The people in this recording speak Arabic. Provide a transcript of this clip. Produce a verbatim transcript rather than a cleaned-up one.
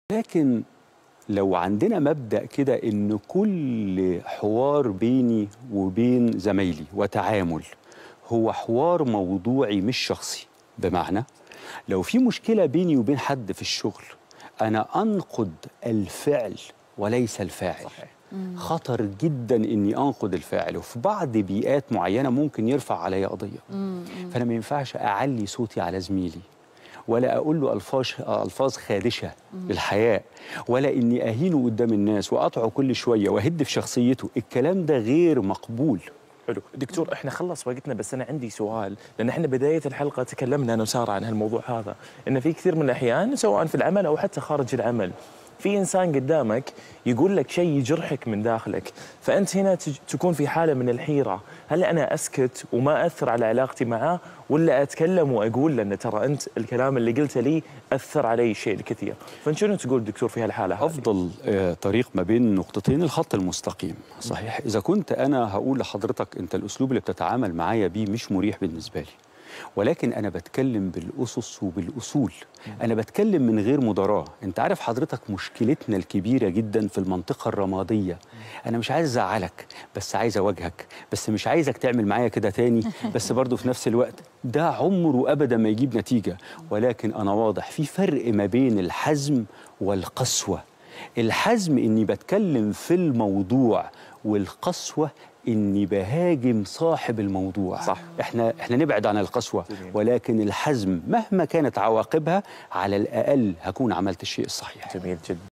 لكن لو عندنا مبدأ كده إن كل حوار بيني وبين زمايلي وتعامل هو حوار موضوعي مش شخصي، بمعنى لو في مشكلة بيني وبين حد في الشغل أنا أنقد الفعل وليس الفاعل. صحيح. خطر جدا إني أنقد الفاعل، وفي بعض بيئات معينة ممكن يرفع علي قضية. فأنا ما ينفعش أعلي صوتي على زميلي، ولا أقول له ألفاظ ألفاظ خادشة للحياء، ولا إني أهينه قدام الناس وأقطعه كل شوية وأهد في شخصيته. الكلام ده غير مقبول. حلو دكتور، احنا خلص وقتنا، بس انا عندي سؤال، لان احنا بدايه الحلقه تكلمنا انا وساره عن هالموضوع هذا، ان في كثير من الاحيان سواء في العمل او حتى خارج العمل في انسان قدامك يقول لك شيء يجرحك من داخلك، فانت هنا تكون في حاله من الحيره، هل انا اسكت وما اثر على علاقتي معه، ولا اتكلم واقول له ان ترى انت الكلام اللي قلته لي اثر علي شيء الكثير؟ فانت شنو تقول دكتور في هالحاله هذه؟ افضل آه طريق ما بين نقطتين الخط المستقيم. صحيح، اذا كنت انا هقول لحضرتك انت الاسلوب اللي بتتعامل معايا بيه مش مريح بالنسبه لي، ولكن أنا بتكلم بالأسس وبالأصول، أنا بتكلم من غير مداراة. أنت عارف حضرتك مشكلتنا الكبيرة جدا في المنطقة الرمادية، أنا مش عايز أزعلك بس عايز أواجهك، بس مش عايزك تعمل معايا كده تاني، بس برضه في نفس الوقت ده عمره أبدا ما يجيب نتيجة. ولكن أنا واضح في فرق ما بين الحزم والقسوة. الحزم إني بتكلم في الموضوع، والقسوة إني بهاجم صاحب الموضوع. صح. إحنا إحنا نبعد عن القسوة، ولكن الحزم مهما كانت عواقبها على الأقل هكون عملت الشيء الصحيح. جميل جدا.